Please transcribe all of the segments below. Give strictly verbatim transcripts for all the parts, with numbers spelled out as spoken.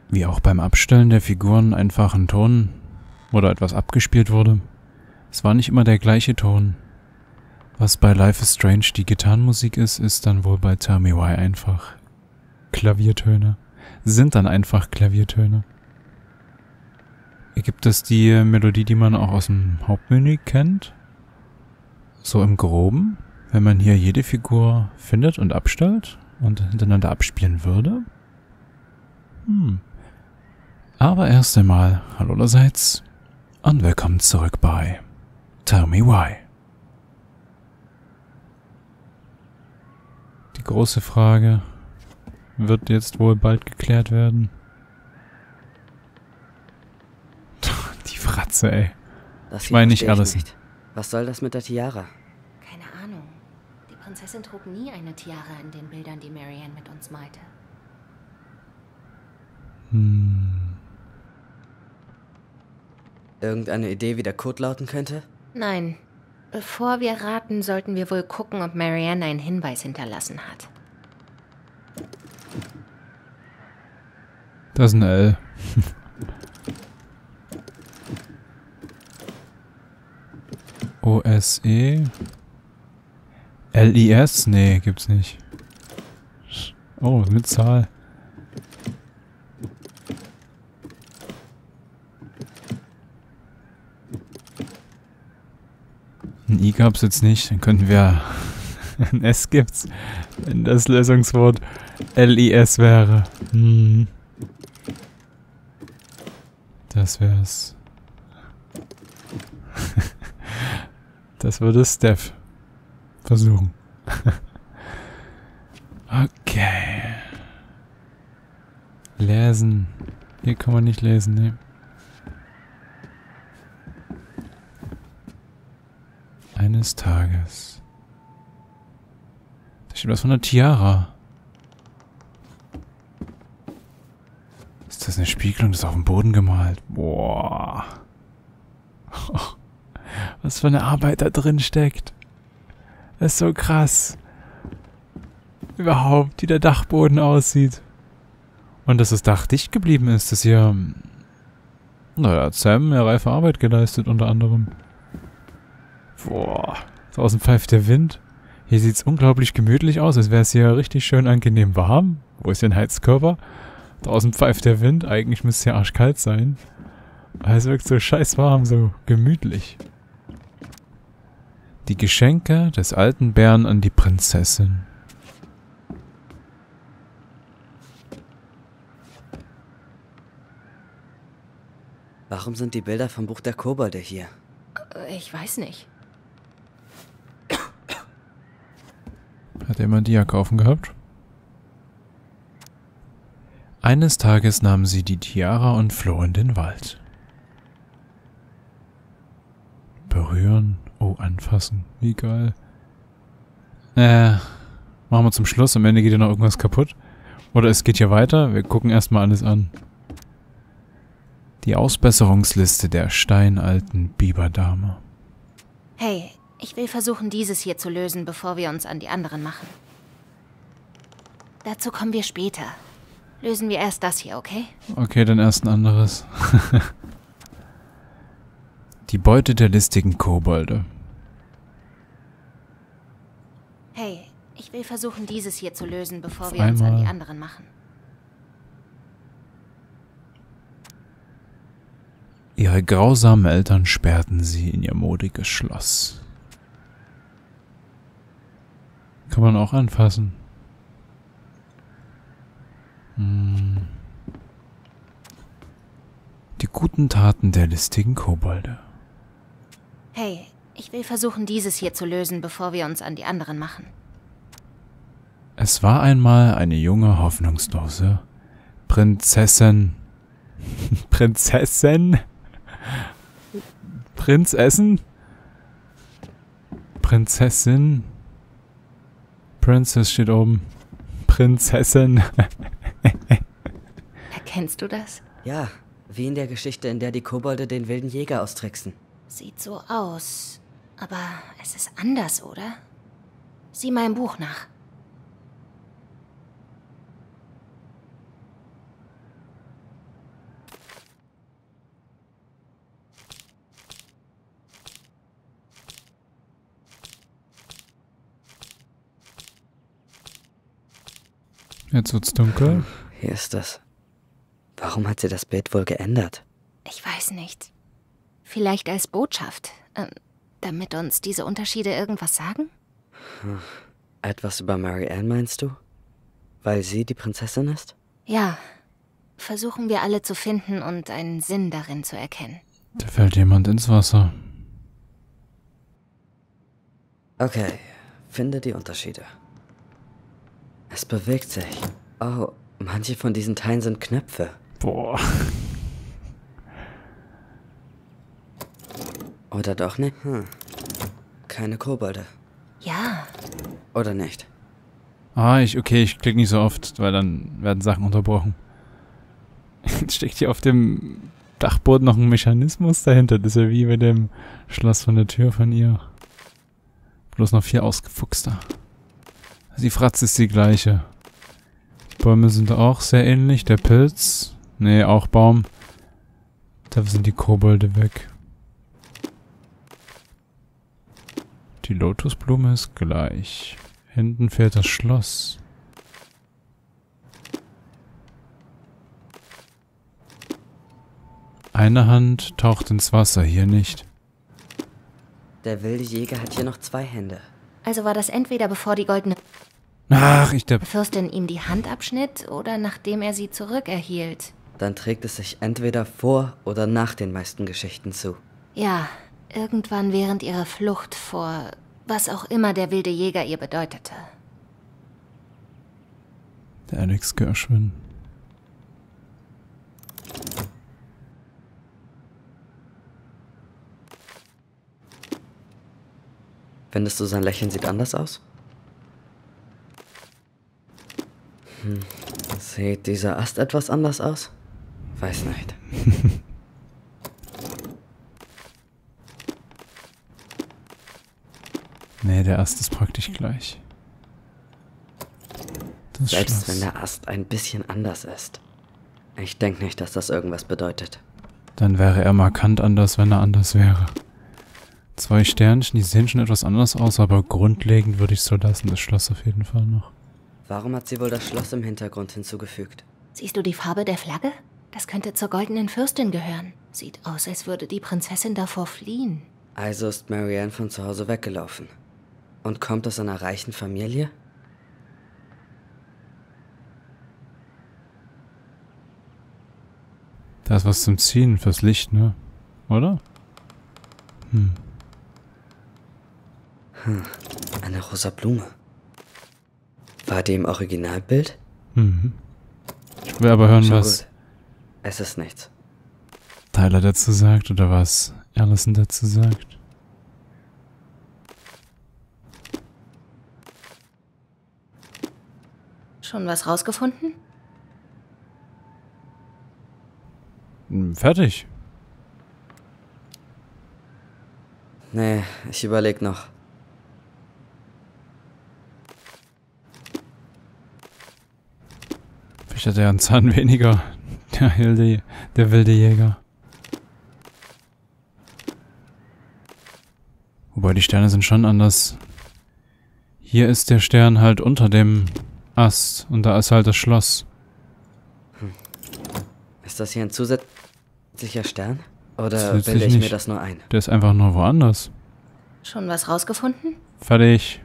wie auch beim Abstellen der Figuren einfach ein Ton oder etwas abgespielt wurde. Es war nicht immer der gleiche Ton. Was bei Life is Strange die Gitarrenmusik ist, ist dann wohl bei Tell Me Why einfach Klaviertöne. Sind dann einfach Klaviertöne. Hier gibt es die Melodie, die man auch aus dem Hauptmenü kennt. So im Groben, wenn man hier jede Figur findet und abstellt und hintereinander abspielen würde. Hm. Aber erst einmal, hallo allerseits und willkommen zurück bei Tell Me Why. Die große Frage wird jetzt wohl bald geklärt werden. Die Fratze, ey. Das Ich meine nicht verstehe ich alles. nicht. Was soll das mit der Tiara? Keine Ahnung. Die Prinzessin trug nie eine Tiara in den Bildern, die Marianne mit uns malte. Hm. Irgendeine Idee, wie der Code lauten könnte? Nein. Bevor wir raten, sollten wir wohl gucken, ob Marianne einen Hinweis hinterlassen hat. Das ist ein L. O S E L I S? Nee, gibt's nicht. Oh, mit Zahl. Ein I gab's jetzt nicht, dann könnten wir... Ein S gibt's, wenn das Lösungswort L I S wäre. Hm. Das wär's. Das würde Steph versuchen. Okay. Lesen. Hier kann man nicht lesen, ne? Eines Tages. Da steht was von der Tiara. Ist das eine Spiegelung? Das ist auf dem Boden gemalt. Boah. Was für eine Arbeit da drin steckt. Das ist so krass. Überhaupt, wie der Dachboden aussieht. Und dass das Dach dicht geblieben ist, das hier... Naja, hat Sam eine reife Arbeit geleistet, unter anderem. Boah, draußen pfeift der Wind. Hier sieht es unglaublich gemütlich aus, als wäre es hier richtig schön angenehm warm. Wo ist denn Heizkörper? Draußen pfeift der Wind, eigentlich müsste es ja arschkalt sein. Aber es wirkt so scheiß warm, so gemütlich. Die Geschenke des alten Bären an die Prinzessin. Warum sind die Bilder vom Buch der Kobolde hier? Ich weiß nicht. Hat jemand die ja kaufen gehabt? Eines Tages nahmen sie die Tiara und flohen in den Wald. Berühren. Oh, anfassen. Wie geil. Äh, machen wir zum Schluss. Am Ende geht ja noch irgendwas kaputt. Oder es geht hier weiter. Wir gucken erstmal alles an. Die Ausbesserungsliste der steinalten Biberdame. Hey, ich will versuchen, dieses hier zu lösen, bevor wir uns an die anderen machen. Dazu kommen wir später. Lösen wir erst das hier, okay? Okay, dann erst ein anderes. Die Beute der listigen Kobolde. Hey, ich will versuchen, dieses hier zu lösen, bevor Auf wir uns an einmal. die anderen machen. Ihre grausamen Eltern sperrten sie in ihr modiges Schloss. Kann man auch anfassen. Hm. Die guten Taten der listigen Kobolde. Hey, ich will versuchen, dieses hier zu lösen, bevor wir uns an die anderen machen. Es war einmal eine junge, hoffnungslose Prinzessin. Prinzessin? Prinzessin? Prinzessin? Princess steht oben. Prinzessin. Erkennst du das? Ja, wie in der Geschichte, in der die Kobolde den wilden Jäger austricksen. Sieht so aus. Aber es ist anders, oder? Sieh mal im Buch nach. Jetzt wird's dunkel. Hier ist das. Warum hat sie das Bild wohl geändert? Ich weiß nicht. Vielleicht als Botschaft, ähm, damit uns diese Unterschiede irgendwas sagen? Hm. Etwas über Marianne meinst du? Weil sie die Prinzessin ist? Ja. Versuchen wir alle zu finden und einen Sinn darin zu erkennen. Da fällt jemand ins Wasser. Okay, finde die Unterschiede. Es bewegt sich. Oh, manche von diesen Teilen sind Knöpfe. Boah. Oder doch nicht? Hm. Keine Kobolde. Ja. Oder nicht? Ah, ich, okay, ich klicke nicht so oft, weil dann werden Sachen unterbrochen. Jetzt steckt hier auf dem Dachboden noch ein Mechanismus dahinter. Das ist ja wie bei dem Schloss von der Tür von ihr. Bloß noch viel ausgefuchster. Die Fratze ist die gleiche. Die Bäume sind auch sehr ähnlich. Der Pilz. Nee, auch Baum. Da sind die Kobolde weg. Die Lotusblume ist gleich. Hinten fehlt das Schloss. Eine Hand taucht ins Wasser, hier nicht. Der wilde Jäger hat hier noch zwei Hände. Also war das entweder bevor die goldene Ach, ich der... Fürstin ihm die Hand abschnitt oder nachdem er sie zurückerhielt. Dann trägt es sich entweder vor oder nach den meisten Geschichten zu. Ja, irgendwann während ihrer Flucht vor was auch immer der wilde Jäger ihr bedeutete. Der Alex Gershwin. Findest du, sein Lächeln sieht anders aus? Hm. Sieht dieser Ast etwas anders aus? Weiß nicht. Nee, der Ast ist praktisch gleich. Das Selbst Schloss. wenn der Ast ein bisschen anders ist. Ich denke nicht, dass das irgendwas bedeutet. Dann wäre er markant anders, wenn er anders wäre. Zwei Sternchen, die sehen schon etwas anders aus, aber grundlegend würde ich so lassen, das Schloss auf jeden Fall noch. Warum hat sie wohl das Schloss im Hintergrund hinzugefügt? Siehst du die Farbe der Flagge? Das könnte zur goldenen Fürstin gehören. Sieht aus, als würde die Prinzessin davor fliehen. Also ist Marianne von zu Hause weggelaufen. Und kommt aus einer reichen Familie? Da ist was zum Ziehen fürs Licht, ne? Oder? Hm. Hm, eine rosa Blume. War die im Originalbild? Mhm. Ich will aber hören, Schon was gut. Es ist nichts. Tyler dazu sagt oder was Allison dazu sagt. Schon was rausgefunden? Hm, fertig. Nee, ich überleg noch. Vielleicht hat er einen Zahn weniger. Der wilde, der wilde Jäger. Wobei die Sterne sind schon anders. Hier ist der Stern halt unter dem Ast und da ist halt das Schloss. Hm. Ist das hier ein zusätzlicher Stern? Oder Zusätzlich bilde ich mir nicht. das nur ein? Der ist einfach nur woanders. Schon was rausgefunden? Fertig.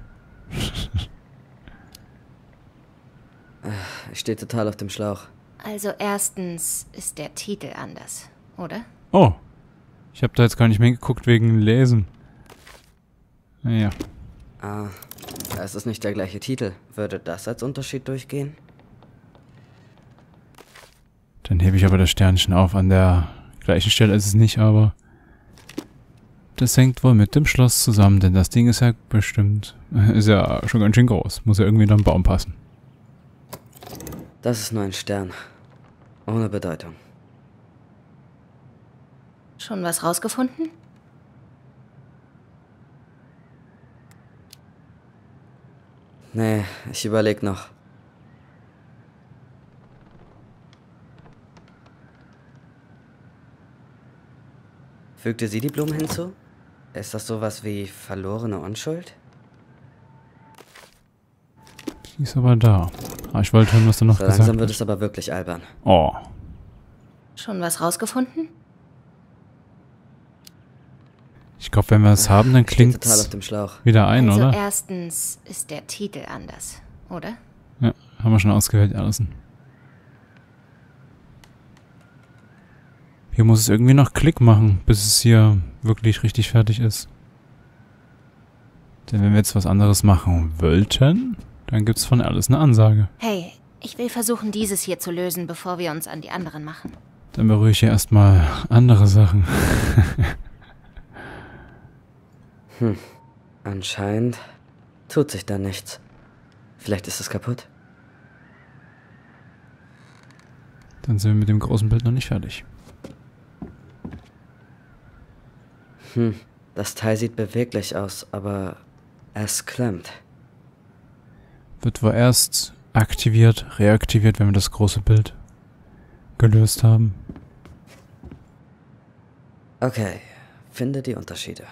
Ich stehe total auf dem Schlauch. Also erstens ist der Titel anders, oder? Oh. Ich habe da jetzt gar nicht mehr geguckt wegen Lesen. Naja. Ah, es ist nicht der gleiche Titel. Würde das als Unterschied durchgehen? Dann hebe ich aber das Sternchen auf. An der gleichen Stelle ist es nicht, aber das hängt wohl mit dem Schloss zusammen, denn das Ding ist ja bestimmt, ist ja schon ganz schön groß. Muss ja irgendwie in einen Baum passen. Das ist nur ein Stern. Ohne Bedeutung. Schon was rausgefunden? Nee, ich überleg noch. Fügte sie die Blumen hinzu? Ist das sowas wie verlorene Unschuld? Die ist aber da. Ah, ich wollte hören, was du noch So gesagt langsam wird hast. es aber wirklich albern. Oh. Schon was rausgefunden? Ich glaube, wenn wir es haben, dann Ich stehe total auf klingt's dem Schlauch. wieder ein, Also oder? erstens ist der Titel anders, oder? Ja, haben wir schon ausgewählt, Allison. Hier muss es irgendwie noch Klick machen, bis es hier wirklich richtig fertig ist. Denn wenn wir jetzt was anderes machen wollten, dann gibt's von Alice eine Ansage. Hey, ich will versuchen, dieses hier zu lösen, bevor wir uns an die anderen machen. Dann berühre ich hier erstmal andere Sachen. Hm. Anscheinend tut sich da nichts. Vielleicht ist es kaputt. Dann sind wir mit dem großen Bild noch nicht fertig. Hm. Das Teil sieht beweglich aus, aber es klemmt. Wird wohl erst aktiviert, reaktiviert, wenn wir das große Bild gelöst haben. Okay, finde die Unterschiede.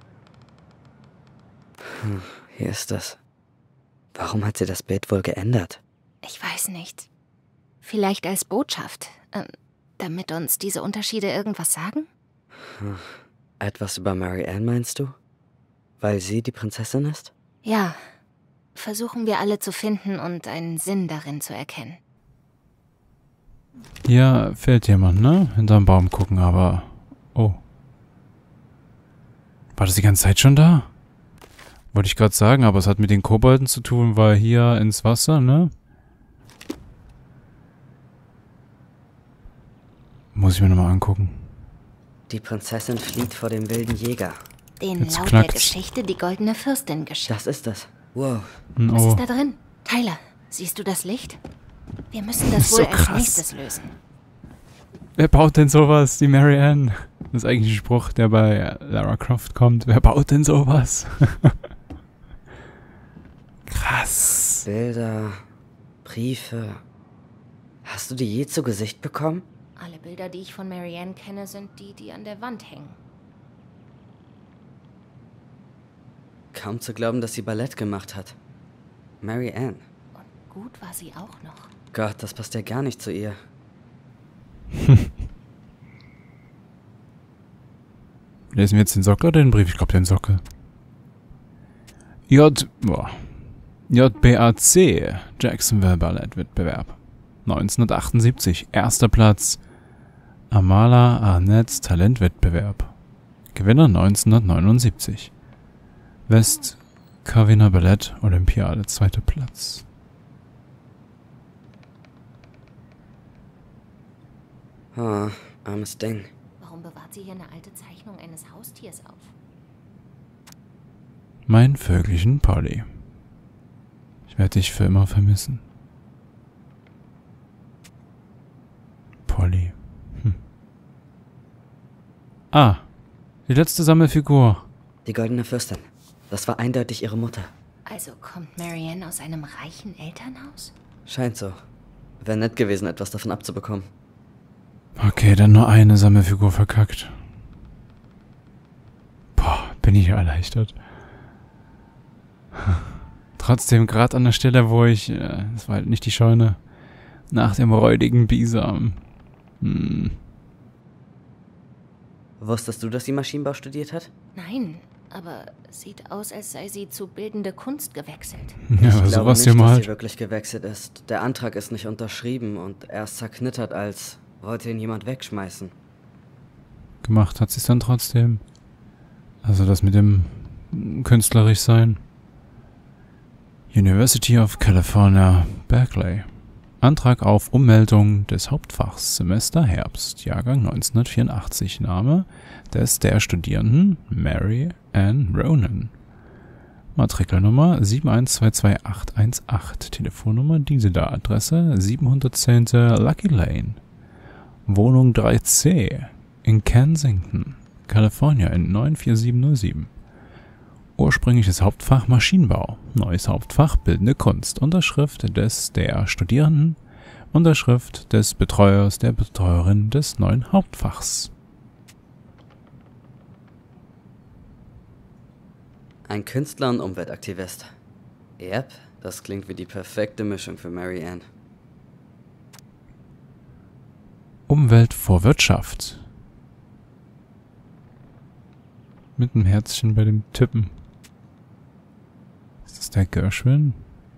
Hm, hier ist es. Warum hat sie das Bild wohl geändert? Ich weiß nicht. Vielleicht als Botschaft, ähm, damit uns diese Unterschiede irgendwas sagen? Hm. Etwas über Mary Ann meinst du? Weil sie die Prinzessin ist? Ja. Versuchen wir alle zu finden und einen Sinn darin zu erkennen. Hier fehlt jemand, ne? Hinterm Baum gucken, aber... Oh. War das die ganze Zeit schon da? Wollte ich gerade sagen, aber es hat mit den Kobolden zu tun, weil hier ins Wasser, ne? Muss ich mir nochmal angucken. Die Prinzessin flieht vor dem wilden Jäger. Den Jetzt laut der knackt's. Geschichte die goldene Fürstin geschickt. Das ist es. Wow. Hm, Was Oh. ist da drin? Tyler, siehst du das Licht? Wir müssen das So wohl als krass. nächstes lösen. Wer baut denn sowas? Die Mary Ann. Das ist eigentlich ein Spruch, der bei Lara Croft kommt. Wer baut denn sowas? Krass. Bilder, Briefe. Hast du die je zu Gesicht bekommen? Alle Bilder, die ich von Mary Ann kenne, sind die, die an der Wand hängen. Kaum zu glauben, dass sie Ballett gemacht hat. Mary Ann. Und gut war sie auch noch. Gott, das passt ja gar nicht zu ihr. Lesen wir jetzt den Sockel oder den Brief? Ich glaube den Sockel. J... Boah. J B A C. Jacksonville Ballettwettbewerb. neunzehnhundertachtundsiebzig. Erster Platz. Amala Arnett's Talentwettbewerb. Gewinner neunzehnhundertneunundsiebzig. West Covina Ballett Olympiade. Zweiter Platz. Oh, armes Ding. Warum bewahrt sie hier eine alte Zeichnung eines Haustiers auf? Mein Vögelchen Polly. Ich werde dich für immer vermissen. Polly. Hm. Ah, die letzte Sammelfigur. Die goldene Fürstin. Das war eindeutig ihre Mutter. Also kommt Mary Ann aus einem reichen Elternhaus? Scheint so. Wäre nett gewesen, etwas davon abzubekommen. Okay, dann nur eine Sammelfigur verkackt. Boah, bin ich erleichtert. Trotzdem, gerade an der Stelle, wo ich, äh, das war halt nicht die Scheune, nach dem räudigen Bisam. Hm. Wusstest du, dass sie Maschinenbau studiert hat? Nein, aber sieht aus, als sei sie zu bildende Kunst gewechselt. Ja, ich aber glaube sowas nicht, hier dass mal. sie wirklich gewechselt ist. Der Antrag ist nicht unterschrieben und er ist zerknittert, als wollte ihn jemand wegschmeißen. Gemacht hat sie es dann trotzdem. Also das mit dem künstlerisch sein. University of California, Berkeley. Antrag auf Ummeldung des Hauptfachs Semester Herbst, Jahrgang neunzehnhundertvierundachtzig. Name des der Studierenden Mary Ann Ronan. Matrikelnummer sieben eins zwei zwei acht eins acht. Telefonnummer diese da. Adresse siebenhundertzehn Lucky Lane. Wohnung drei C in Kensington, Kalifornien in neun vier sieben null sieben. Ursprüngliches Hauptfach Maschinenbau. Neues Hauptfach Bildende Kunst. Unterschrift des der Studierenden. Unterschrift des Betreuers der Betreuerin des neuen Hauptfachs. Ein Künstler und Umweltaktivist. Yep, Das klingt wie die perfekte Mischung für Marianne. Umwelt vor Wirtschaft. Mit einem Herzchen bei dem Tippen. Ist das der Gershwin?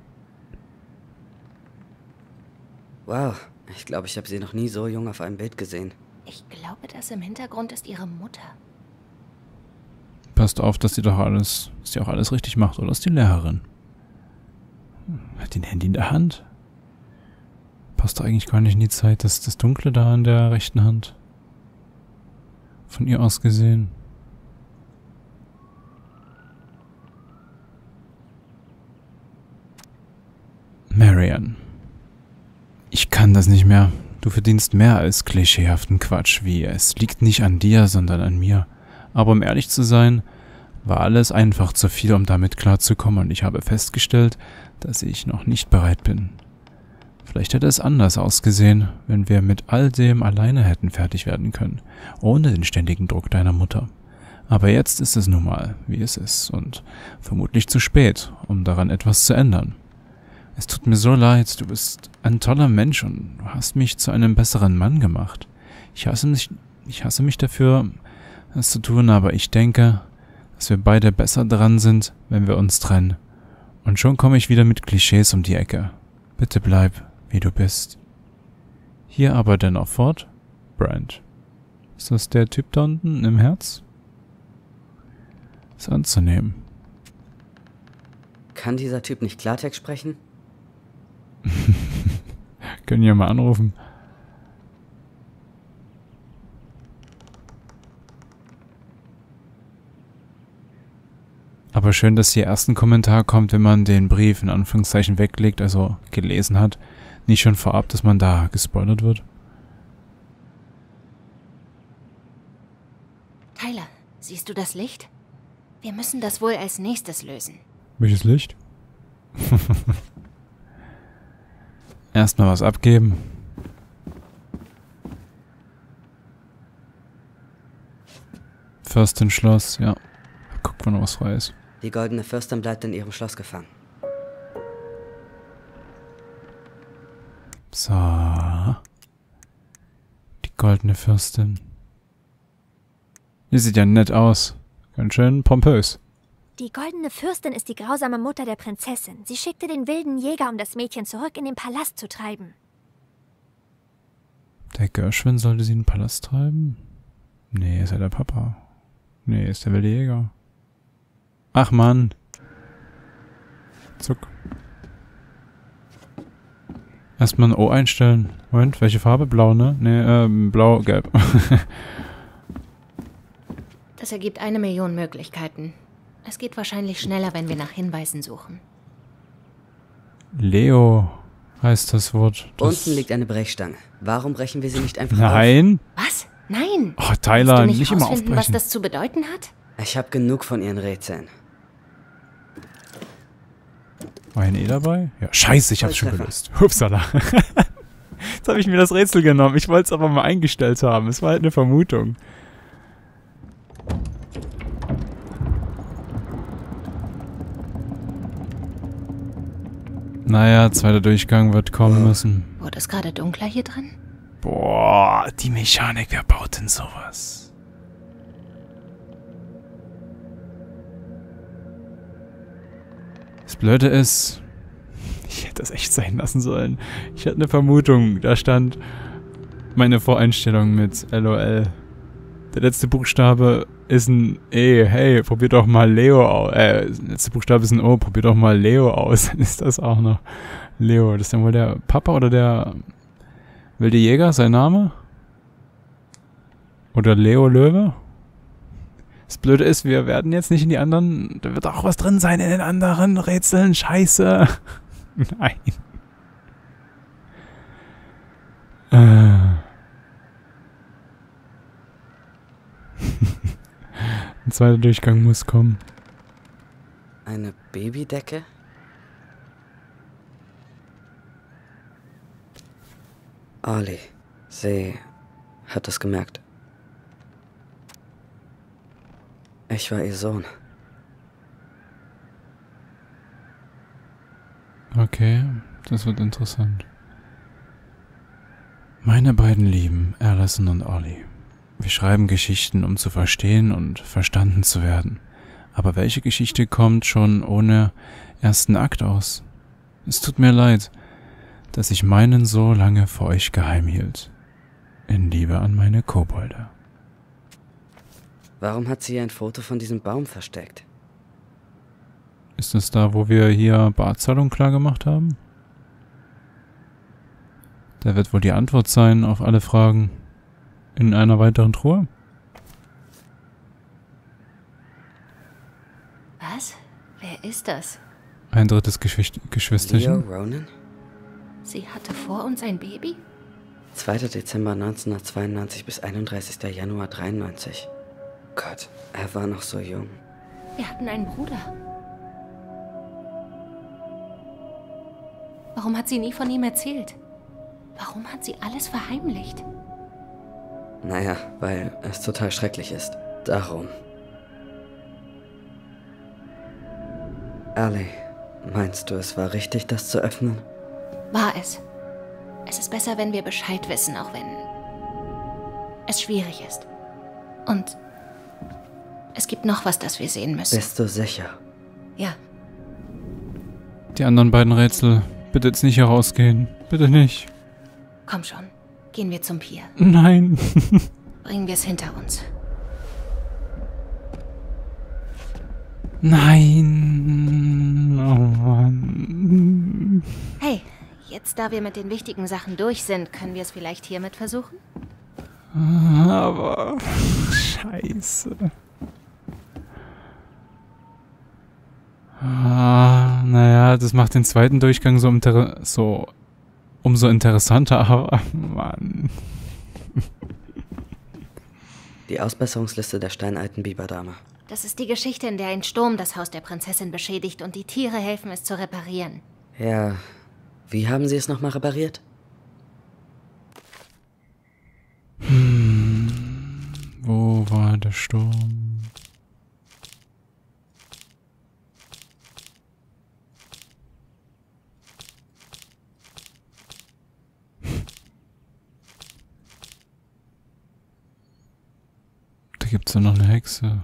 Wow, ich glaube, ich habe sie noch nie so jung auf einem Bild gesehen. Ich glaube, das im Hintergrund ist ihre Mutter. Passt auf, dass sie doch alles, dass sie auch alles richtig macht, oder ist die Lehrerin? Hat die ein Handy in der Hand? Passt doch eigentlich gar nicht in die Zeit, dass das Dunkle da in der rechten Hand. Von ihr aus gesehen. Marianne. Ich kann das nicht mehr. Du verdienst mehr als klischeehaften Quatsch wie es liegt nicht an dir, sondern an mir. Aber um ehrlich zu sein, war alles einfach zu viel, um damit klarzukommen und ich habe festgestellt, dass ich noch nicht bereit bin. Vielleicht hätte es anders ausgesehen, wenn wir mit all dem alleine hätten fertig werden können, ohne den ständigen Druck deiner Mutter. Aber jetzt ist es nun mal, wie es ist und vermutlich zu spät, um daran etwas zu ändern. Es tut mir so leid, du bist ein toller Mensch und hast mich zu einem besseren Mann gemacht. Ich hasse mich, ich hasse mich dafür, das zu tun, aber ich denke, dass wir beide besser dran sind, wenn wir uns trennen. Und schon komme ich wieder mit Klischees um die Ecke. Bitte bleib, wie du bist. Hier aber dennoch fort, Brand. Ist das der Typ da unten im Herz? Ist anzunehmen. Kann dieser Typ nicht Klartext sprechen? Können ja mal anrufen. Aber schön, dass hier erst ein Kommentar kommt, wenn man den Brief in Anführungszeichen weglegt, also gelesen hat. Nicht schon vorab, dass man da gespoilert wird. Tyler, siehst du das Licht? Wir müssen das wohl als nächstes lösen. Welches Licht? Erstmal was abgeben. Fürstenschloss, ja. Guck, wann noch was frei ist. Die Goldene Fürstin bleibt in ihrem Schloss gefangen. So. Die Goldene Fürstin. Die sieht ja nett aus. Ganz schön pompös. Die Goldene Fürstin ist die grausame Mutter der Prinzessin. Sie schickte den wilden Jäger, um das Mädchen zurück in den Palast zu treiben. Der Gershwin sollte sie in den Palast treiben? Nee, ist ja der Papa. Nee, ist der wilde Jäger. Ach Mann. Zuck. Erstmal ein O einstellen. Moment, welche Farbe? Blau, ne? Nee, ähm, blau, gelb. Das ergibt eine Million Möglichkeiten. Es geht wahrscheinlich schneller, wenn wir nach Hinweisen suchen. Leo heißt das Wort. Das Unten liegt eine Brechstange. Warum brechen wir sie nicht einfach auf? Nein. Was? Nein! Oh, Tyler, Willst du nicht, nicht immer rausfinden, was aufbrechen. das zu bedeuten hat? Ich habe genug von ihren Rätseln. War ein E dabei? Ja, scheiße, ich hab's schon Volltreffer. gelöst. Upsala. Jetzt habe ich mir das Rätsel genommen. Ich wollte es aber mal eingestellt haben. Es war halt eine Vermutung. Naja, zweiter Durchgang wird kommen müssen. Wurde es gerade dunkler hier drin? Boah, die Mechanik, wer baut denn sowas? Das Blöde ist, ich hätte das echt sein lassen sollen. Ich hatte eine Vermutung, da stand meine Voreinstellung mit LOL. Der letzte Buchstabe ist ein E. Hey, probier doch mal Leo aus. Äh, der letzte Buchstabe ist ein O. Probier doch mal Leo aus. Dann ist das auch noch Leo. Das ist dann wohl der Papa oder der wilde Jäger, sein Name? Oder Leo Löwe? Das Blöde ist, wir werden jetzt nicht in die anderen... Da wird auch was drin sein in den anderen Rätseln. Scheiße. Nein. Äh. Ein zweiter Durchgang muss kommen. Eine Babydecke? Ollie, sie hat es gemerkt. Ich war ihr Sohn. Okay, das wird interessant. Meine beiden Lieben, Allison und Ollie. Wir schreiben Geschichten, um zu verstehen und verstanden zu werden. Aber welche Geschichte kommt schon ohne ersten Akt aus? Es tut mir leid, dass ich meinen so lange vor euch geheim hielt. In Liebe an meine Kobolde. Warum hat sie ein Foto von diesem Baum versteckt? Ist das da, wo wir hier Barzahlung klar gemacht haben? Da wird wohl die Antwort sein auf alle Fragen in einer weiteren Truhe. Was? Wer ist das? Ein drittes Geschwicht Geschwisterchen. Leo Ronan? Sie hatte vor uns ein Baby? zweiter Dezember neunzehnhundertzweiundneunzig bis einunddreißigster Januar dreiundneunzig. Gott, er war noch so jung. Wir hatten einen Bruder. Warum hat sie nie von ihm erzählt? Warum hat sie alles verheimlicht? Naja, weil es total schrecklich ist. Darum. Allie, meinst du, es war richtig, das zu öffnen? War es. Es ist besser, wenn wir Bescheid wissen, auch wenn es schwierig ist. Und es gibt noch was, das wir sehen müssen. Bist du sicher? Ja. Die anderen beiden Rätsel. Bitte jetzt nicht herausgehen. Bitte nicht. Komm schon. Gehen wir zum Pier. Nein. Bringen wir es hinter uns. Nein. Oh Mann. Hey, jetzt da wir mit den wichtigen Sachen durch sind, können wir es vielleicht hiermit versuchen? Aber... Scheiße. Ah, naja, das macht den zweiten Durchgang so, inter so umso interessanter, aber Mann. Die Ausbesserungsliste der steinalten Biberdame. Das ist die Geschichte, in der ein Sturm das Haus der Prinzessin beschädigt und die Tiere helfen, es zu reparieren. Ja, wie haben sie es nochmal repariert? Hm, wo war der Sturm? Da gibt's ja noch eine Hexe.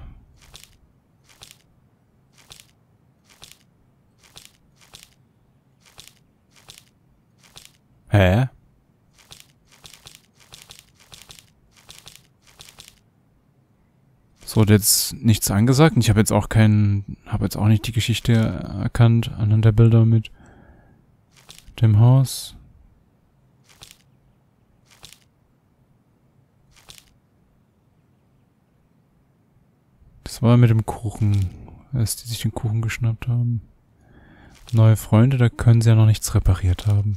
Hä? So, jetzt nichts angesagt. Ich habe jetzt auch keinen, habe jetzt auch nicht die Geschichte erkannt anhand der Bilder mit dem Haus. Das war mit dem Kuchen, als die sich den Kuchen geschnappt haben. Neue Freunde, da können sie ja noch nichts repariert haben.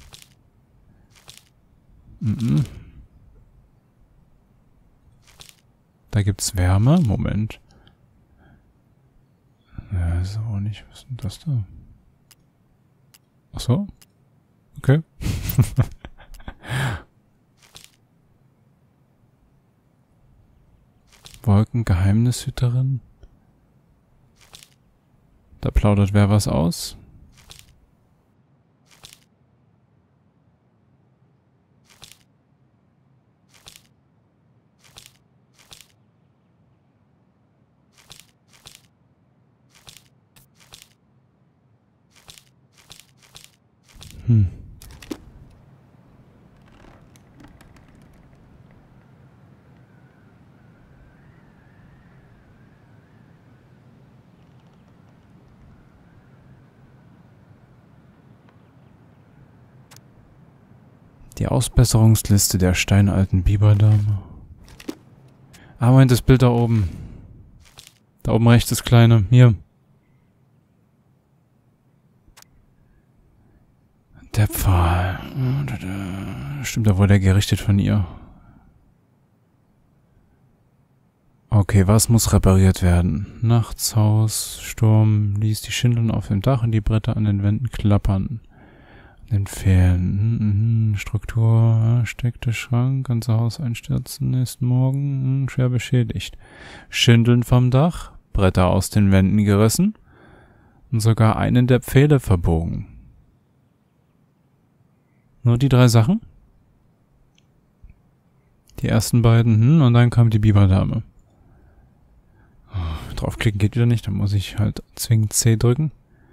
Mhm. Da gibt's Wärme. Moment. Ja, ist auch nicht. Was ist denn das da? Ach so? Okay. Wolken, Geheimnishüterin. Da plaudert wer was aus. Hm. Die Ausbesserungsliste der steinalten Biberdame. Ah, Moment, das Bild da oben. Da oben rechts das kleine. Hier. Der Pfahl. Stimmt, da wurde er gerichtet von ihr. Okay, was muss repariert werden? Nachtshaus, Sturm, ließ die Schindeln auf dem Dach und die Bretter an den Wänden klappern. Den Fehlen. Mhm, Struktur, steckte Schrank, ganze Haus einstürzen, nächsten Morgen, mhm, schwer beschädigt. Schindeln vom Dach, Bretter aus den Wänden gerissen und sogar einen der Pfähle verbogen. Nur die drei Sachen? Die ersten beiden, hm, und dann kam die Biberdame. Oh, draufklicken geht wieder nicht, dann muss ich halt zwingend C drücken.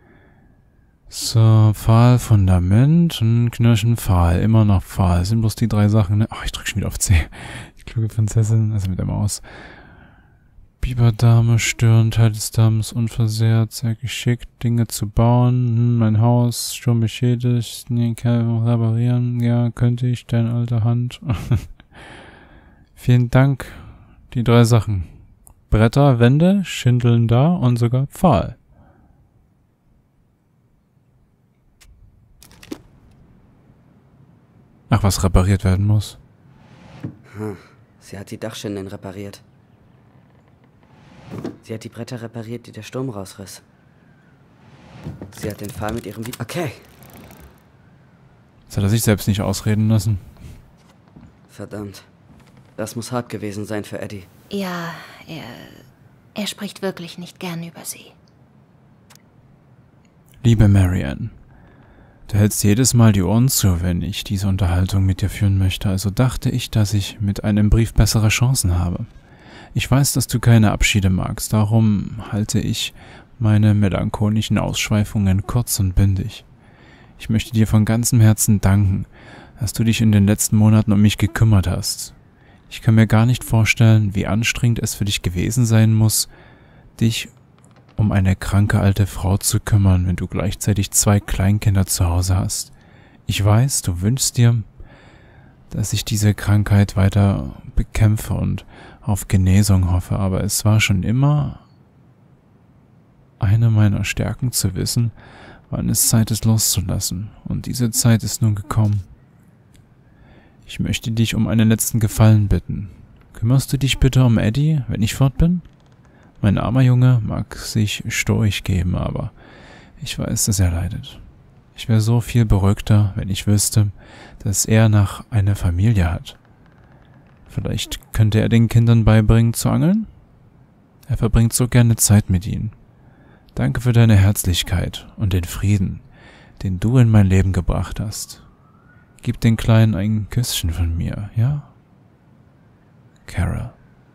So, Pfahl, Fundament und Knirschen, Pfahl. Immer noch Pfahl. Das sind bloß die drei Sachen, ne? Ach, ich drück schon wieder auf C. Die kluge Prinzessin, also mit der Maus. Biberdame, Stirn, Teil des Damms, unversehrt, sehr geschickt, Dinge zu bauen. Hm, mein Haus, Sturm beschädigt, nee, kann reparieren. Ja, könnte ich, deine alte Hand. Vielen Dank. Die drei Sachen. Bretter, Wände, Schindeln da und sogar Pfahl. Ach, was repariert werden muss. Hm. Sie hat die Dachschindeln repariert. Sie hat die Bretter repariert, die der Sturm rausriss. Sie hat den Pfahl mit ihrem... Wie okay. Jetzt hat er sich selbst nicht ausreden lassen. Verdammt. Das muss hart gewesen sein für Eddie. Ja, er... er spricht wirklich nicht gern über sie. Liebe Marianne, du hältst jedes Mal die Ohren zu, wenn ich diese Unterhaltung mit dir führen möchte, also dachte ich, dass ich mit einem Brief bessere Chancen habe. Ich weiß, dass du keine Abschiede magst, darum halte ich meine melancholischen Ausschweifungen kurz und bündig. Ich möchte dir von ganzem Herzen danken, dass du dich in den letzten Monaten um mich gekümmert hast. Ich kann mir gar nicht vorstellen, wie anstrengend es für dich gewesen sein muss, dich um eine kranke alte Frau zu kümmern, wenn du gleichzeitig zwei Kleinkinder zu Hause hast. Ich weiß, du wünschst dir, dass ich diese Krankheit weiter bekämpfe und auf Genesung hoffe, aber es war schon immer eine meiner Stärken zu wissen, wann es Zeit ist loszulassen, und diese Zeit ist nun gekommen. Ich möchte dich um einen letzten Gefallen bitten. Kümmerst du dich bitte um Eddie, wenn ich fort bin? Mein armer Junge mag sich stoisch geben, aber ich weiß, dass er leidet. Ich wäre so viel beruhigter, wenn ich wüsste, dass er nach einer Familie hat. Vielleicht könnte er den Kindern beibringen zu angeln? Er verbringt so gerne Zeit mit ihnen. Danke für deine Herzlichkeit und den Frieden, den du in mein Leben gebracht hast. Gib den Kleinen ein Küsschen von mir, ja? Carol.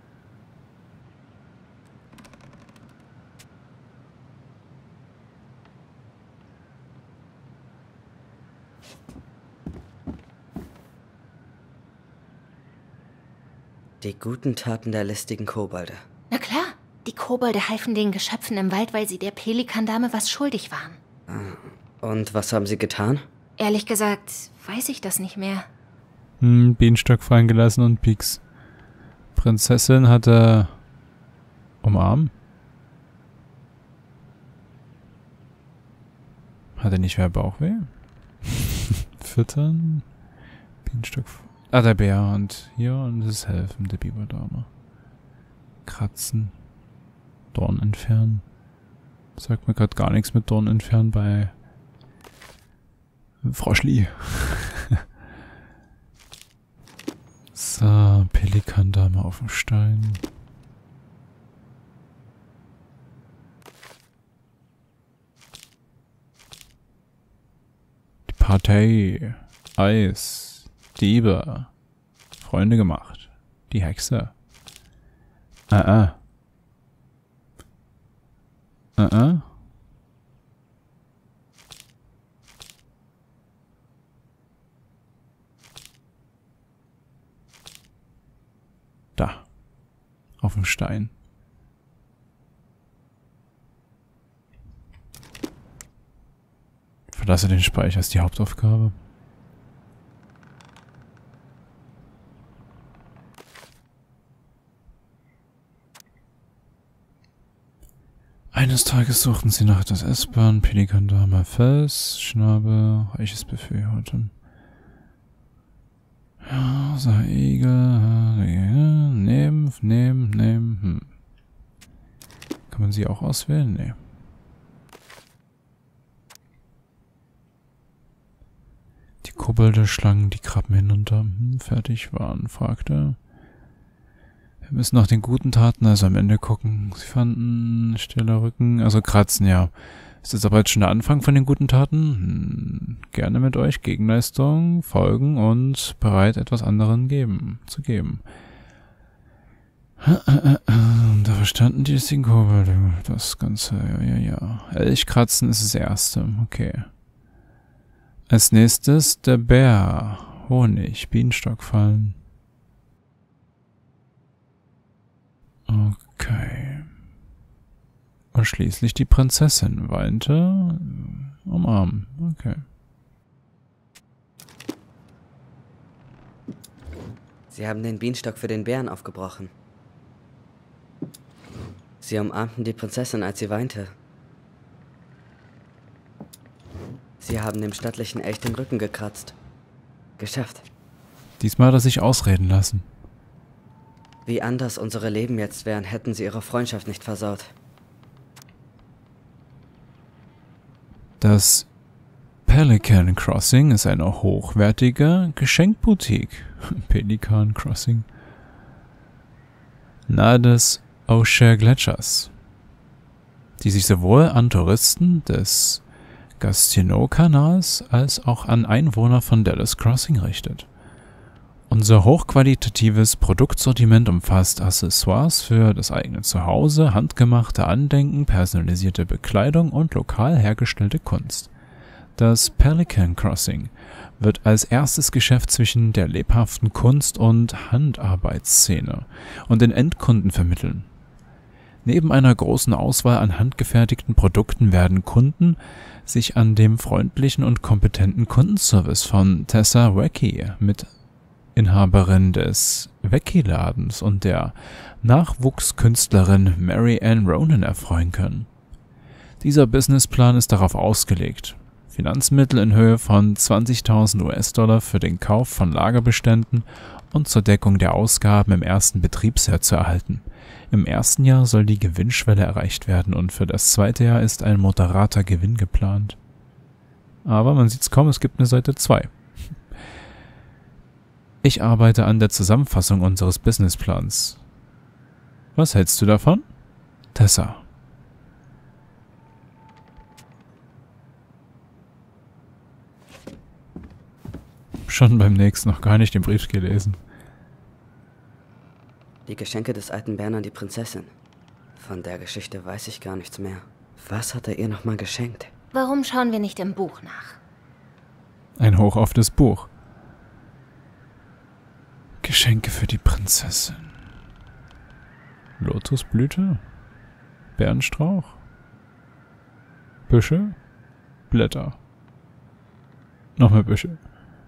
Die guten Taten der listigen Kobolde. Na klar, die Kobolde halfen den Geschöpfen im Wald, weil sie der Pelikandame was schuldig waren. Und was haben sie getan? Ehrlich gesagt, weiß ich das nicht mehr. Hm, Bienenstock fallen gelassen und Pieks. Prinzessin hatte umarmen. Hatte nicht wer Bauchweh? Füttern. Bienenstock. Ah, der Bär und hier und das Helfen der Biberdame. Kratzen. Dorn entfernen. Sagt mir gerade gar nichts mit Dorn entfernen bei Froschli. So, Pelikandame auf dem Stein. Die Partei. Eis. Diebe. Freunde gemacht. Die Hexe. Ah, ah. Ah, ah. Da. Auf dem Stein. Verlasse den Speicher, ist die Hauptaufgabe. Eines Tages suchten sie nach etwas Essbaren, Pelikandame, Fels, Schnabel, reiches Buffet heute. Ja, sah Igel, nehmen, nehmen, nehmen, hm. Kann man sie auch auswählen? Nee. Die Kobolde schlangen die Krabben hinunter. Hm, fertig waren, fragte. Wir müssen nach den guten Taten also am Ende gucken. Sie fanden stiller Rücken, also kratzen, ja. Ist das aber jetzt schon der Anfang von den guten Taten? Hm, gerne mit euch Gegenleistung folgen und bereit, etwas anderen geben, zu geben. Da verstanden die das Kobold. Das Ganze, ja, ja, ja. Elchkratzen ist das erste, okay. Als nächstes der Bär. Honig, Bienenstockfallen. Okay. Und schließlich die Prinzessin weinte. Umarmen, okay. Sie haben den Bienenstock für den Bären aufgebrochen. Sie umarmten die Prinzessin, als sie weinte. Sie haben dem stattlichen Elch den Rücken gekratzt. Geschafft. Diesmal hat er sich ausreden lassen. Wie anders unsere Leben jetzt wären, hätten sie ihre Freundschaft nicht versaut. Das Pelican Crossing ist eine hochwertige Geschenkboutique. Pelican Crossing. Nahe des O'Shea Gletschers, die sich sowohl an Touristen des Gastineau-Kanals als auch an Einwohner von Dallas Crossing richtet. Unser hochqualitatives Produktsortiment umfasst Accessoires für das eigene Zuhause, handgemachte Andenken, personalisierte Bekleidung und lokal hergestellte Kunst. Das Pelican Crossing wird als erstes Geschäft zwischen der lebhaften Kunst- und Handarbeitsszene und den Endkunden vermitteln. Neben einer großen Auswahl an handgefertigten Produkten werden Kunden sich an dem freundlichen und kompetenten Kundenservice von Tessa Wacky, Mitinhaberin des Wacky-Ladens, und der Nachwuchskünstlerin Mary Ann Ronan erfreuen können. Dieser Businessplan ist darauf ausgelegt, Finanzmittel in Höhe von zwanzigtausend US-Dollar für den Kauf von Lagerbeständen und zur Deckung der Ausgaben im ersten Betriebsjahr zu erhalten. Im ersten Jahr soll die Gewinnschwelle erreicht werden und für das zweite Jahr ist ein moderater Gewinn geplant. Aber man sieht's kaum, es gibt eine Seite zwei. Ich arbeite an der Zusammenfassung unseres Businessplans. Was hältst du davon? Tessa. Schon beim nächsten noch gar nicht den Brief gelesen. Die Geschenke des alten Bären an die Prinzessin. Von der Geschichte weiß ich gar nichts mehr. Was hat er ihr nochmal geschenkt? Warum schauen wir nicht im Buch nach? Ein Hoch auf das Buch. Geschenke für die Prinzessin. Lotusblüte? Bärenstrauch? Büsche? Blätter. Noch mehr Büsche.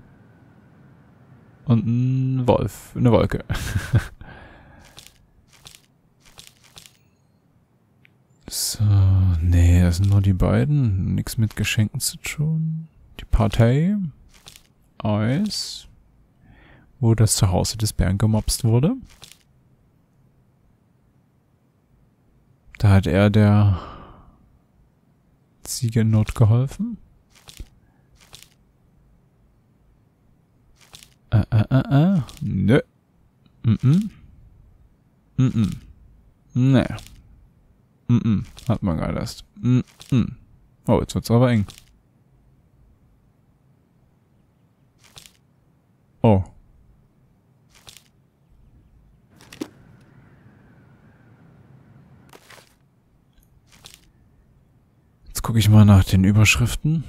Und ein Wolf, eine Wolke. So, nee, das sind nur die beiden. Nichts mit Geschenken zu tun. Die Partei. Eis. Wo das Zuhause des Bären gemobst wurde. Da hat er der Ziege in Not geholfen. Äh, äh, äh, äh. Nö. Mhm. Mhm. Nee. Mhm. Hat man gerade erst. Mhm. Oh, jetzt wird's aber eng. Oh. Jetzt gucke ich mal nach den Überschriften.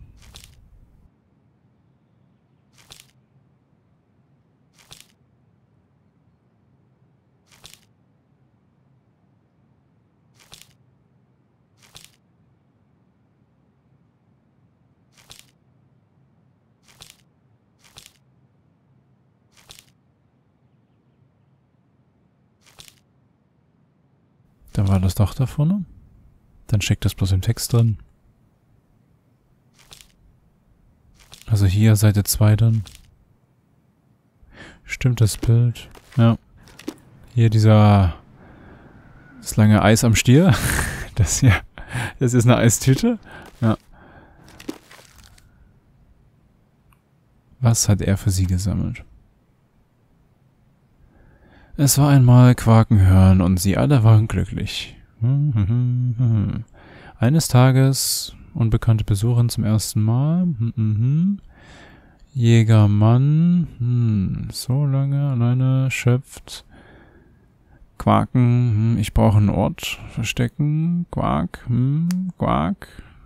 Dann war das doch da vorne. Dann steckt das bloß im Text drin. Also hier Seite zwei dann. Stimmt das Bild? Ja. Hier dieser das lange Eis am Stier. Das hier. Das ist eine Eistüte. Ja. Was hat er für sie gesammelt? Es war einmal Quaken hören und sie alle waren glücklich. Eines Tages unbekannte Besucherin zum ersten Mal. Hm, hm, hm. Jägermann. Hm, so lange alleine schöpft. Quaken. Hm, ich brauche einen Ort. Verstecken. Quak. Hm, Quak.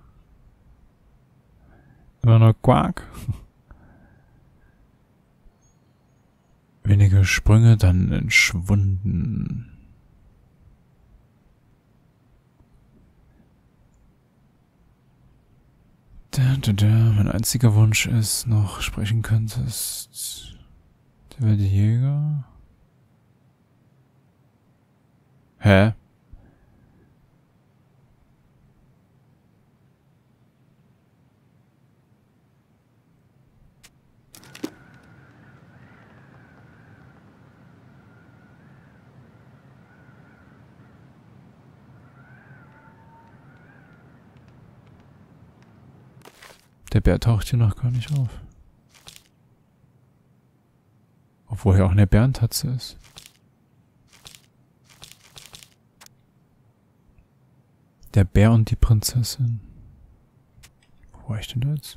Immer noch Quak. Wenige Sprünge, dann entschwunden. Da, da, da. Mein einziger Wunsch ist, noch sprechen könntest. Der wäre die Jäger. Hä? Der Bär taucht hier noch gar nicht auf. Obwohl er auch eine Bärentatze ist. Der Bär und die Prinzessin. Wo war ich denn da jetzt?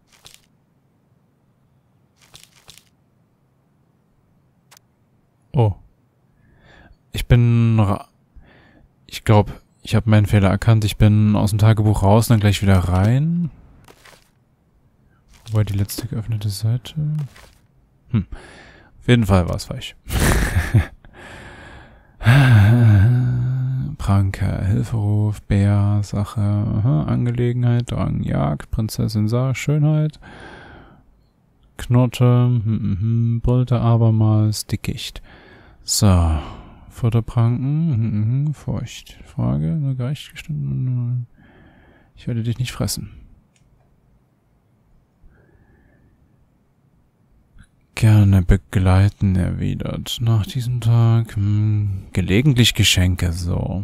Oh. Ich bin... Ra ich glaube, ich habe meinen Fehler erkannt. Ich bin aus dem Tagebuch raus und dann gleich wieder rein. Wo war die letzte geöffnete Seite? Hm. Auf jeden Fall war es falsch. Pranke, Hilferuf, Bär, Sache, aha, Angelegenheit, Drang, Jagd, Prinzessin sah, Schönheit, Knotte, hm, hm, hm, brüllte abermals, Dickicht. So, Futterpranken, hm, hm, hm, Furcht. Frage, nur gerecht gestanden. Ich werde dich nicht fressen. Gerne begleiten, erwidert. Nach diesem Tag, hm, gelegentlich Geschenke, so.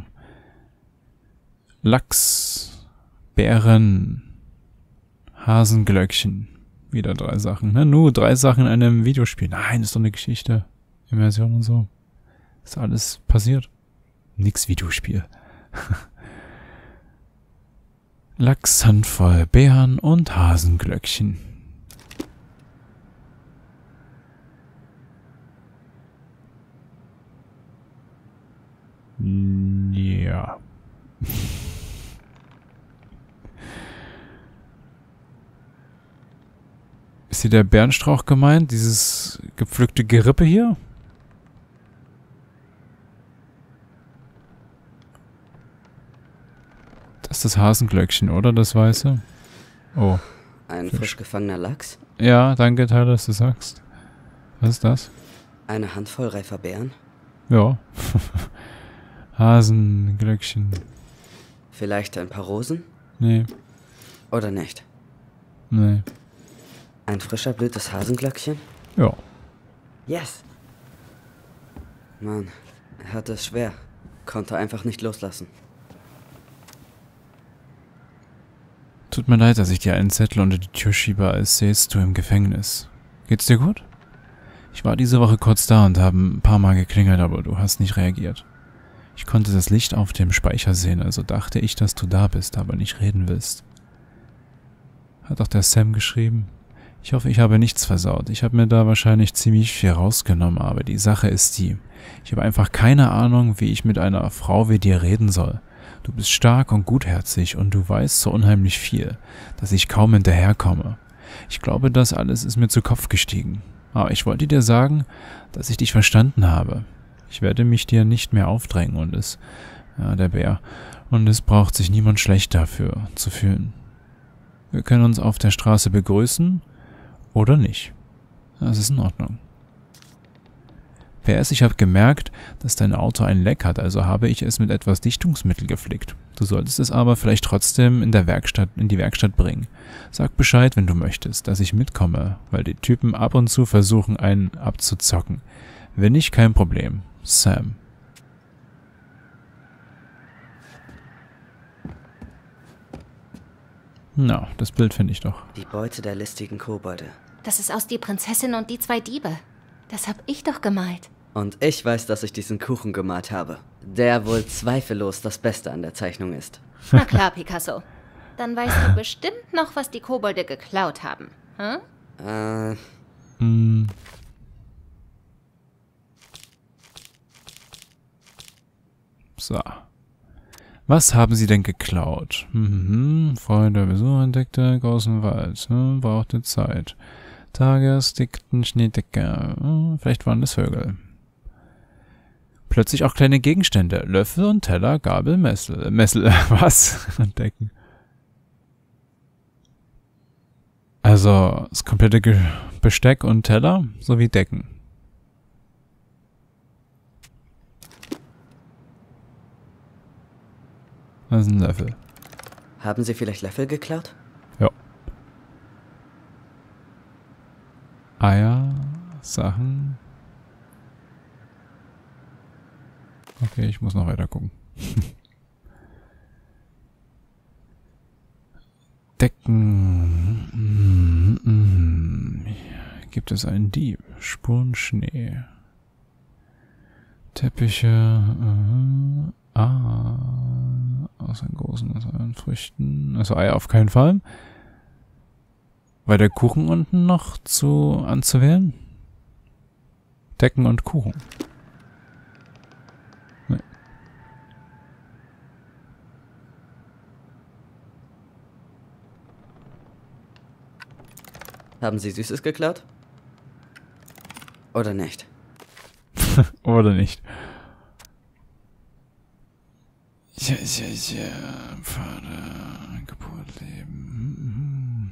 Lachs, Bären, Hasenglöckchen. Wieder drei Sachen. Na nu, drei Sachen in einem Videospiel. Nein, ist doch eine Geschichte. Immersion und so. Ist alles passiert. Nix Videospiel. Lachs, Handvoll, Bären und Hasenglöckchen. Ja. Ist hier der Bärenstrauch gemeint? Dieses gepflückte Gerippe hier? Das ist das Hasenglöckchen, oder? Das weiße? Oh. Ein frisch gefangener Lachs? Ja, danke, Tyler, dass du sagst. Was ist das? Eine Handvoll reifer Beeren? Ja. Hasenglöckchen. Vielleicht ein paar Rosen? Nee. Oder nicht? Nee. Ein frisch erblühtes Hasenglöckchen? Ja. Yes! Mann, er hatte es schwer. Konnte einfach nicht loslassen. Tut mir leid, dass ich dir einen Zettel unter die Tür schiebe, als säßt du im Gefängnis. Geht's dir gut? Ich war diese Woche kurz da und habe ein paar Mal geklingelt, aber du hast nicht reagiert. Ich konnte das Licht auf dem Speicher sehen, also dachte ich, dass du da bist, aber nicht reden willst. Hat auch der Sam geschrieben. Ich hoffe, ich habe nichts versaut. Ich habe mir da wahrscheinlich ziemlich viel rausgenommen, aber die Sache ist die. Ich habe einfach keine Ahnung, wie ich mit einer Frau wie dir reden soll. Du bist stark und gutherzig und du weißt so unheimlich viel, dass ich kaum hinterherkomme. Ich glaube, das alles ist mir zu Kopf gestiegen. Aber ich wollte dir sagen, dass ich dich verstanden habe. Ich werde mich dir nicht mehr aufdrängen und es, ja, der Bär, und es braucht sich niemand schlecht dafür zu fühlen. Wir können uns auf der Straße begrüßen oder nicht. Das ist in Ordnung. P S, ich habe gemerkt, dass dein Auto ein Leck hat, also habe ich es mit etwas Dichtungsmittel geflickt. Du solltest es aber vielleicht trotzdem in der Werkstatt, in die Werkstatt bringen. Sag Bescheid, wenn du möchtest, dass ich mitkomme, weil die Typen ab und zu versuchen, einen abzuzocken. Wenn nicht, kein Problem. Sam. Na, das Bild finde ich doch. Die Beute der listigen Kobolde. Das ist aus Die Prinzessin und die zwei Diebe. Das hab ich doch gemalt. Und ich weiß, dass ich diesen Kuchen gemalt habe. Der wohl zweifellos das Beste an der Zeichnung ist. Na klar, Picasso. Dann weißt du bestimmt noch, was die Kobolde geklaut haben. Hm? Äh, Hm. So. Was haben Sie denn geklaut? Mhm. Freunde, Besucher entdeckte, großen Wald. Hm, brauchte Zeit. Tagesdickten Schneedecke. Hm, vielleicht waren das Vögel. Plötzlich auch kleine Gegenstände. Löffel und Teller, Gabel, Messel. Messel, was? Entdecken. Also, das komplette Ge Besteck und Teller sowie Decken. Das ist ein Löffel. haben Sie vielleicht Löffel geklaut? Ja. Eier, Sachen. Okay, ich muss noch weiter gucken. Decken. Mm, mm. Gibt es einen Dieb? Spuren Schnee. Teppiche. Uh, ah. Aus einem großen aus einen Früchten. Also Eier auf keinen Fall. War der Kuchen unten noch zu anzuwählen? Decken und Kuchen. Nee. Haben Sie Süßes geklaut? Oder nicht? Oder nicht? Ja, ja, ja. Pfade, Geburt, Leben.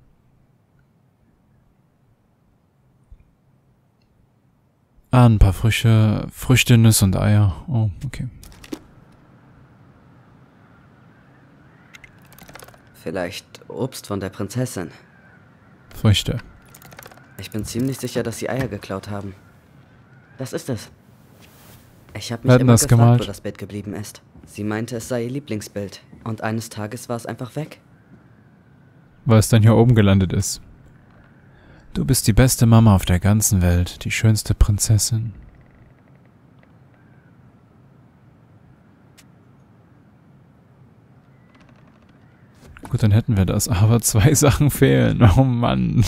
Ah, ein paar Früchte, Früchte, Nüsse und Eier. Oh, okay. Vielleicht Obst von der Prinzessin. Früchte. Ich bin ziemlich sicher, dass Sie Eier geklaut haben. Das ist es. Ich habe Wir mich hatten immer das gefragt, gemalt. wo das Bild geblieben ist. Sie meinte, es sei ihr Lieblingsbild. Und eines Tages war es einfach weg. Weil es dann hier oben gelandet ist. Du bist die beste Mama auf der ganzen Welt, die schönste Prinzessin. Gut, dann hätten wir das, aber zwei Sachen fehlen. Oh Mann.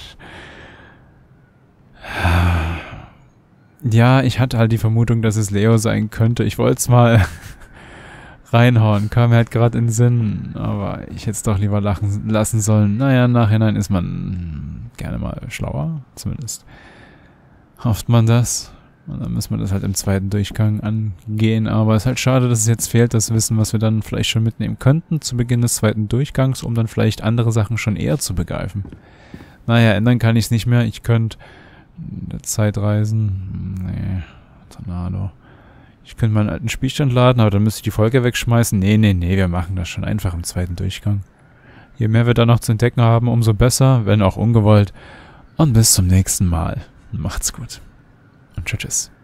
Ja, ich hatte halt die Vermutung, dass es Leo sein könnte. Ich wollte es mal reinhauen, kam mir halt gerade in den Sinn, aber ich hätte es doch lieber lachen lassen sollen. Naja, im Nachhinein ist man gerne mal schlauer, zumindest hofft man das. Und dann müssen wir das halt im zweiten Durchgang angehen, aber es ist halt schade, dass es jetzt fehlt, das Wissen, was wir dann vielleicht schon mitnehmen könnten zu Beginn des zweiten Durchgangs, um dann vielleicht andere Sachen schon eher zu begreifen. Naja, ändern kann ich es nicht mehr. Ich könnte in der Zeit reisen. Nee, Tornado. Ich könnte meinen alten Spielstand laden, aber dann müsste ich die Folge wegschmeißen. Nee, nee, nee, wir machen das schon einfach im zweiten Durchgang. Je mehr wir da noch zu entdecken haben, umso besser, wenn auch ungewollt. Und bis zum nächsten Mal. Macht's gut. Und tschüss.